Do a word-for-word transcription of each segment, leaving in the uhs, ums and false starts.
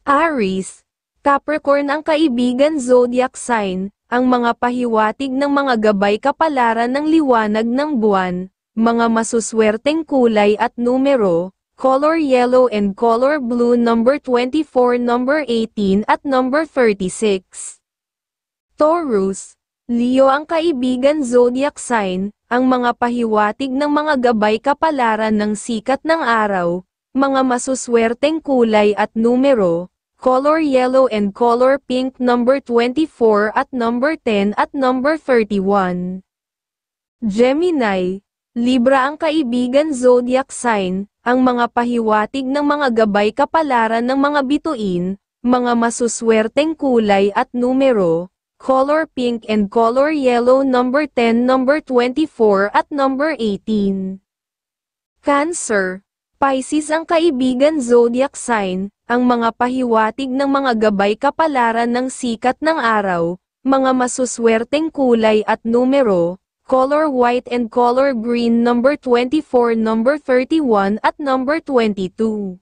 Aries, Capricorn ang kaibigan zodiac sign, ang mga pahiwatig ng mga gabay kapalaran ng liwanag ng buwan, mga masuswerteng kulay at numero, color yellow and color blue number twenty-four, number eighteen at number thirty-six. Taurus, Leo ang kaibigan zodiac sign, ang mga pahiwatig ng mga gabay kapalaran ng sikat ng araw, mga masuswerteng kulay at numero, color yellow and color pink number twenty-four at number ten at number thirty-one. Gemini, Libra ang kaibigan zodiac sign, ang mga pahiwatig ng mga gabay kapalaran ng mga bituin, mga masuswerteng kulay at numero, color pink and color yellow number ten, number twenty-four at number eighteen. Cancer, Pisces ang kaibigan zodiac sign, ang mga pahiwatig ng mga gabay kapalaran ng sikat ng araw, mga masuswerteng kulay at numero, color white and color green number twenty-four, number thirty-one at number twenty-two.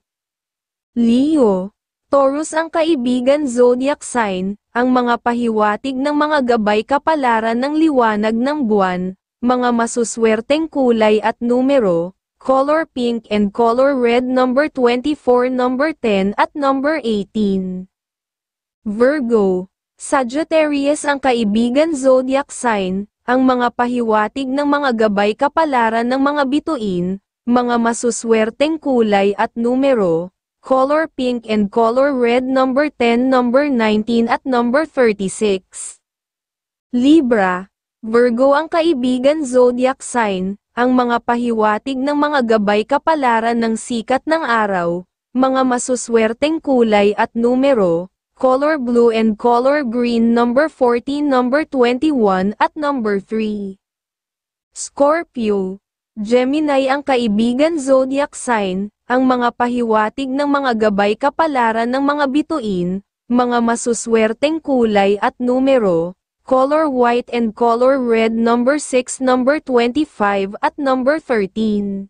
Leo, Taurus ang kaibigan zodiac sign, ang mga pahiwatig ng mga gabay kapalaran ng liwanag ng buwan, mga masuswerteng kulay at numero, color pink and color red number twenty-four, number ten at number eighteen. Virgo, Sagittarius ang kaibigan zodiac sign, ang mga pahiwatig ng mga gabay kapalaran ng mga bituin, mga masuswerteng kulay at numero, color pink and color red number ten, number nineteen at number thirty-six. Libra, Virgo ang kaibigan zodiac sign, ang mga pahiwatig ng mga gabay kapalaran ng sikat ng araw, mga masuswerteng kulay at numero, color blue and color green number fourteen, number twenty-one at number three. Scorpio, Gemini ang kaibigan zodiac sign, ang mga pahiwatig ng mga gabay kapalaran ng mga bituin, mga masuswerteng kulay at numero, color white and color red number six, number twenty-five at number thirteen.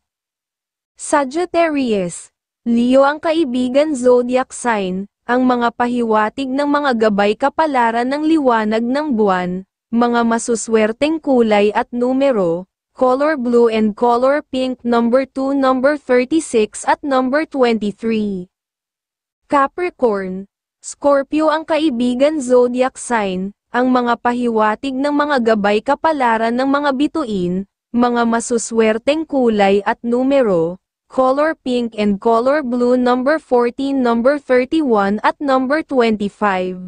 Sagittarius, Leo ang kaibigan zodiac sign, ang mga pahiwatig ng mga gabay kapalaran ng liwanag ng buwan, mga masuswerteng kulay at numero, color blue and color pink number two, number thirty-six at number twenty-three. Capricorn, Scorpio ang kaibigan zodiac sign, ang mga pahiwatig ng mga gabay kapalaran ng mga bituin, mga masuswerteng kulay at numero, color pink and color blue number fourteen, number thirty-one at number twenty-five.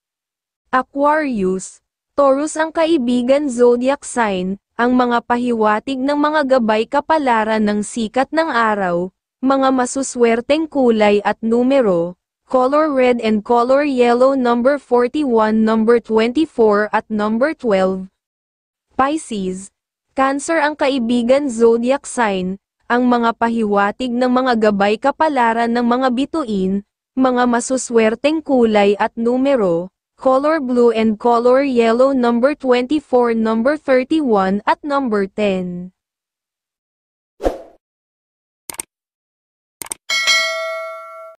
Aquarius, Taurus ang kaibigan zodiac sign, ang mga pahiwatig ng mga gabay kapalaran ng sikat ng araw, mga masuswerteng kulay at numero, color red and color yellow number forty-one, number twenty-four at number twelve. Pisces, Cancer ang kaibigan zodiac sign, ang mga pahiwatig ng mga gabay kapalaran ng mga bituin, mga masuswerteng kulay at numero, color blue and color yellow number twenty-four, number thirty-one at number ten.